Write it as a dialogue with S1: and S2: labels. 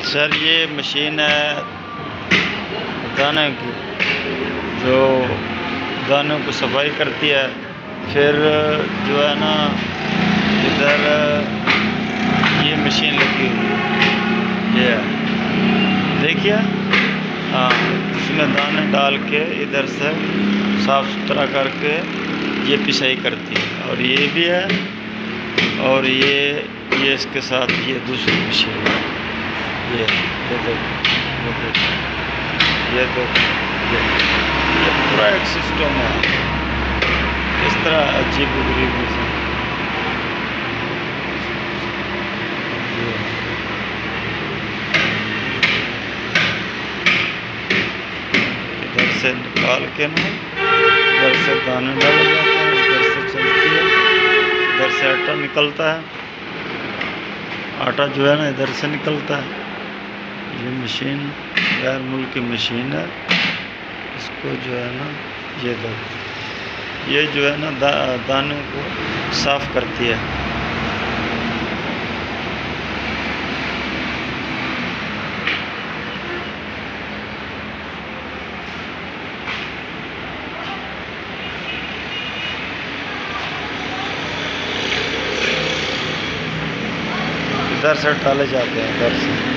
S1: Sir ये machine है दाने की, जो दानों को सफाई करती है। फिर जो है ना इधर ये मशीन लगी हुई है, ये देखिए। हाँ, इसमें दाने डाल के इधर से साफ़ सुथरा करके ये पिसाई करती है। और ये भी है, और ये इसके साथ ये दूसरी मशीन है। ये देखो, ये पूरा एक सिस्टम है। इस तरह अजीब-ओ-गरीब मशीन। इधर से निकाल के ना इधर से दाने डाले जाते हैं, इधर से चलती है, इधर से आटा निकलता है। आटा जो है ना इधर से निकलता है। ये मशीन गैर मुल्की मशीन है। इसको जो है ना ये देखो, ये जो है ना दानों को साफ़ करती है। इधर से डाले जाते हैं, इधर से।